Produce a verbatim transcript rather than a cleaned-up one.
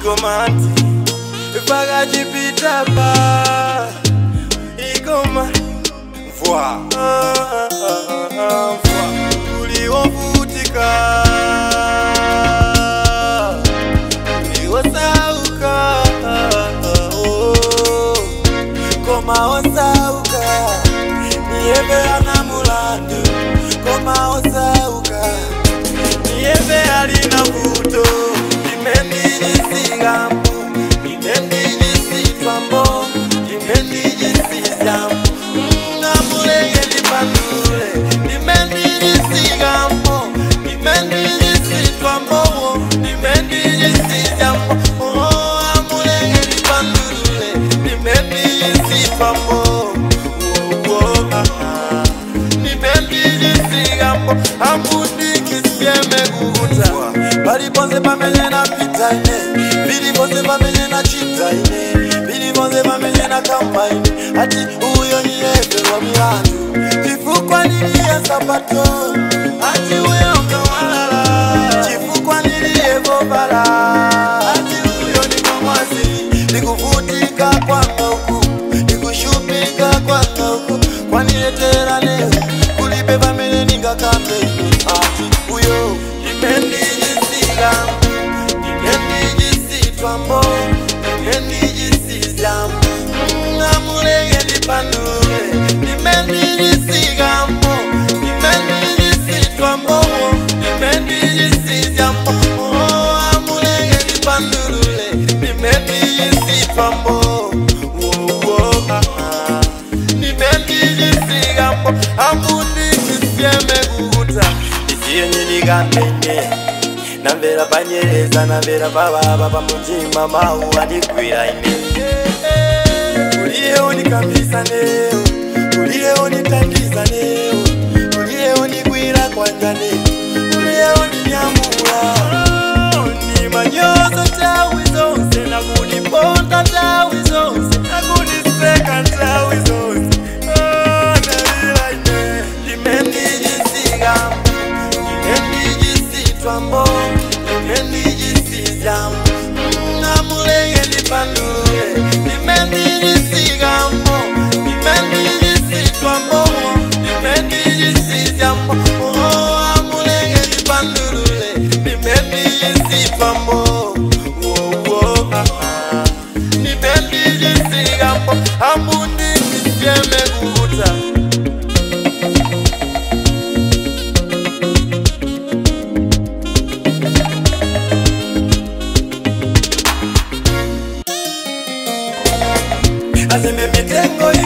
Eagleman Vakachipita pa Eagleman Vwa Vwa Uliwovutika Uliwosauka Koma osauka Niebe anamulandu Koma osauka Niebe alina vuto Nimendijisigambo Nimendijisi Twaambo Nimendijisigambo Ngamulege nipandule Nimendijisigambo Nimendijisi Twaambo Nimendijisigambo Ngamulege nipandule Nimendijisi Twaambo Nimendijisigambo Ambudikisieme kukuta Bali ponze pamenye na pita ine Bili ponze pamenye na chita ine Bili ponze pamenye na kamba ine Ati uyo ni efe wa milandu Chifu kwa nili ya sapato Ati uyo kawalala Chifu kwa nili evo bala Ati uyo ni komasi Nikufutika kwa ngauku Nikushupika kwa ngauku Kwa niletera leo Kulipe pamenye ninga kambe Ati uyo Nimendijisigambo Nimendijisi Twaambo Nimendijisigambo Ngamulege nipandule Nimendijisigambo Nimendijisi Twaambo Nimendijisigambo Ngamulege nipandule Nimendijisi Twaambo Nimendijisigambo Ambudikisieme kukuta Isiyenye nigamene Nambera banyereza nambera baba pamutima mau adikwira ine Uliye unikambisa neo Uliye unitangiza neo Uliye unikwira kwanja neo Uliye uninyamura Ni manyozo tawi zonse na kuniponda tawi zonse na kuniseka tawi zonse Nalila ine Nimendijisigambo Nimendijisi Twaambo Nimendijisigambo Ngamulege nipandule Nimendijisigambo Nimendijisi Twaambo Nimendijisigambo Ngamulege nipandule Nimendijisi Twaambo Nimendijisigambo Ambudikisieme kukuta Azeme mitengo